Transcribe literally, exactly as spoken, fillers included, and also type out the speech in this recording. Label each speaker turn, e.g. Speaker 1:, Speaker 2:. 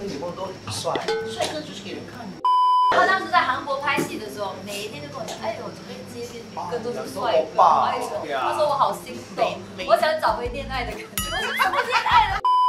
Speaker 1: 个女朋友都很帅，帅哥就是给人看的。
Speaker 2: 他当时在韩国拍戏的时候，每一天就跟我讲，哎，我准备接电女哥都是帅哥，
Speaker 1: 欧巴
Speaker 2: 他说我好心动，我想找回恋爱的感觉。我说什么恋爱了？